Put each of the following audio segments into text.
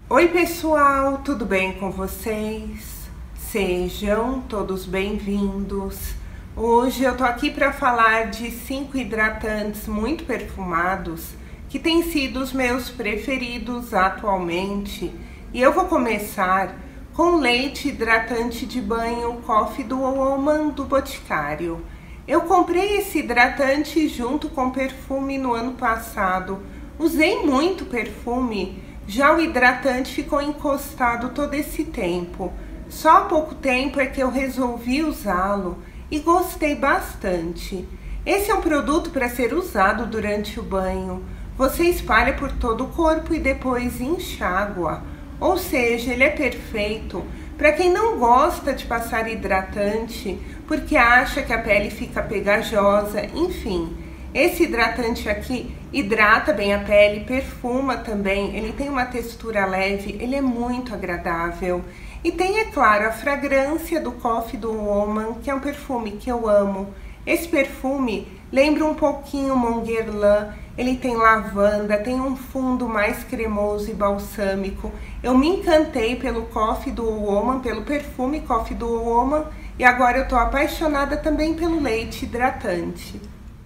Oi pessoal, tudo bem com vocês? Sejam todos bem-vindos. Hoje eu tô aqui para falar de 5 hidratantes muito perfumados que têm sido os meus preferidos atualmente. E eu vou começar com leite hidratante de banho Coffee do Woman do Boticário. Eu comprei esse hidratante junto com perfume no ano passado. Usei muito perfume. Já o hidratante ficou encostado todo esse tempo. Só há pouco tempo é que eu resolvi usá-lo e gostei bastante. Esse é um produto para ser usado durante o banho. Você espalha por todo o corpo e depois enxágua. Ou seja, ele é perfeito para quem não gosta de passar hidratante porque acha que a pele fica pegajosa, enfim. Esse hidratante aqui hidrata bem a pele, perfuma também, ele tem uma textura leve, ele é muito agradável. E tem, é claro, a fragrância do Coffee do Woman, que é um perfume que eu amo. Esse perfume lembra um pouquinho Mon Guerlain, ele tem lavanda, tem um fundo mais cremoso e balsâmico. Eu me encantei pelo Coffee do Woman, pelo perfume Coffee do Woman, e agora eu tô apaixonada também pelo leite hidratante.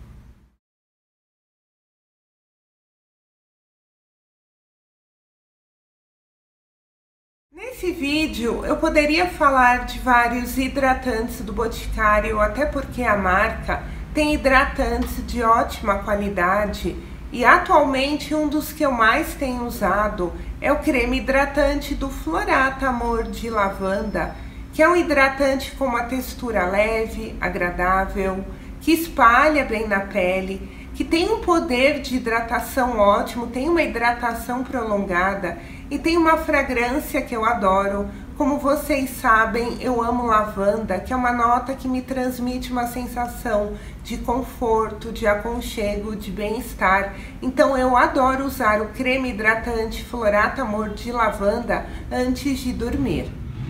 Nesse vídeo eu poderia falar de vários hidratantes do Boticário, até porque a marca tem hidratantes de ótima qualidade e atualmente um dos que eu mais tenho usado é o creme hidratante do Florata Amor de Lavanda, que é um hidratante com uma textura leve, agradável, que espalha bem na pele, que tem um poder de hidratação ótimo, tem uma hidratação prolongada e tem uma fragrância que eu adoro. Como vocês sabem, eu amo lavanda, que é uma nota que me transmite uma sensação de conforto, de aconchego, de bem-estar. Então eu adoro usar o creme hidratante Florata Amor de Lavanda antes de dormir.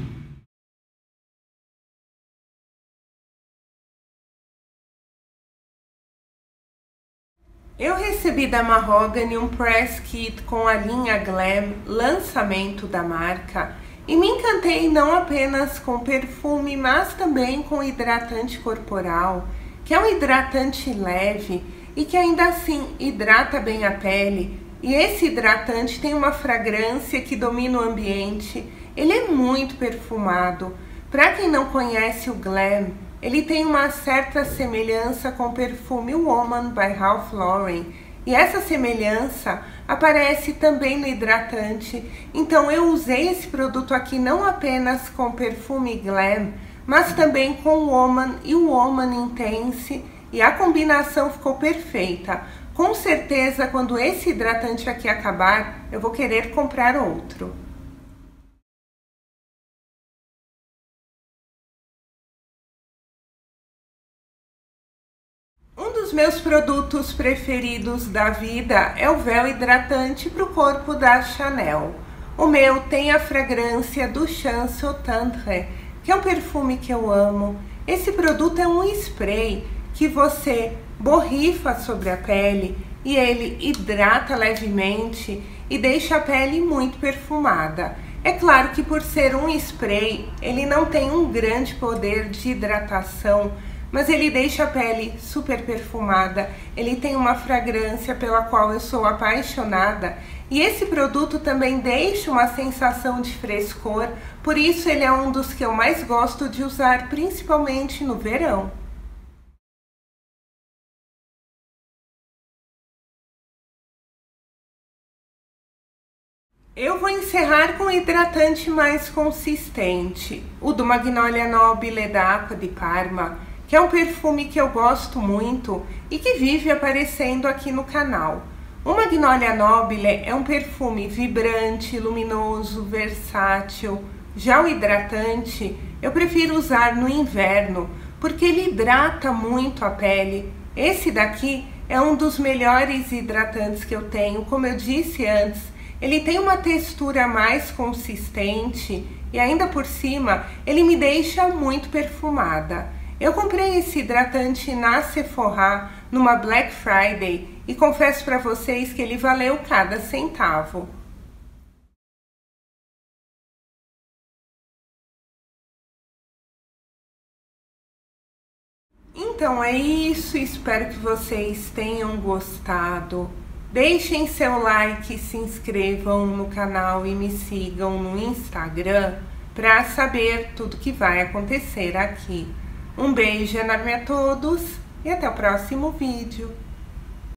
Eu recebi da Mahogany um press kit com a linha Glam, lançamento da marca, e me encantei não apenas com perfume, mas também com hidratante corporal, que é um hidratante leve e que ainda assim hidrata bem a pele. E esse hidratante tem uma fragrância que domina o ambiente, ele é muito perfumado. Para quem não conhece o Glam, ele tem uma certa semelhança com o perfume Woman by Ralph Lauren. E essa semelhança aparece também no hidratante. Então eu usei esse produto aqui não apenas com o perfume Glam, mas também com o Woman e o Woman Intense. E a combinação ficou perfeita. Com certeza, quando esse hidratante aqui acabar, eu vou querer comprar outro. Um dos meus produtos preferidos da vida é o véu hidratante para o corpo da Chanel. O meu tem a fragrância do Chanson Tendre, que é um perfume que eu amo. Esse produto é um spray que você borrifa sobre a pele e ele hidrata levemente e deixa a pele muito perfumada. É claro que por ser um spray, ele não tem um grande poder de hidratação, mas ele deixa a pele super perfumada, ele tem uma fragrância pela qual eu sou apaixonada e esse produto também deixa uma sensação de frescor, por isso ele é um dos que eu mais gosto de usar, principalmente no verão. Eu vou encerrar com o hidratante mais consistente, o do Magnolia Nobile da Acqua di Parma, que é um perfume que eu gosto muito e que vive aparecendo aqui no canal. O Magnolia Nobile é um perfume vibrante, luminoso, versátil. Já o hidratante eu prefiro usar no inverno, porque ele hidrata muito a pele. Esse daqui é um dos melhores hidratantes que eu tenho, como eu disse antes. Ele tem uma textura mais consistente e ainda por cima ele me deixa muito perfumada. Eu comprei esse hidratante na Sephora numa Black Friday e confesso para vocês que ele valeu cada centavo. Então é isso, espero que vocês tenham gostado. Deixem seu like, se inscrevam no canal e me sigam no Instagram para saber tudo que vai acontecer aqui. Um beijo enorme a todos e até o próximo vídeo.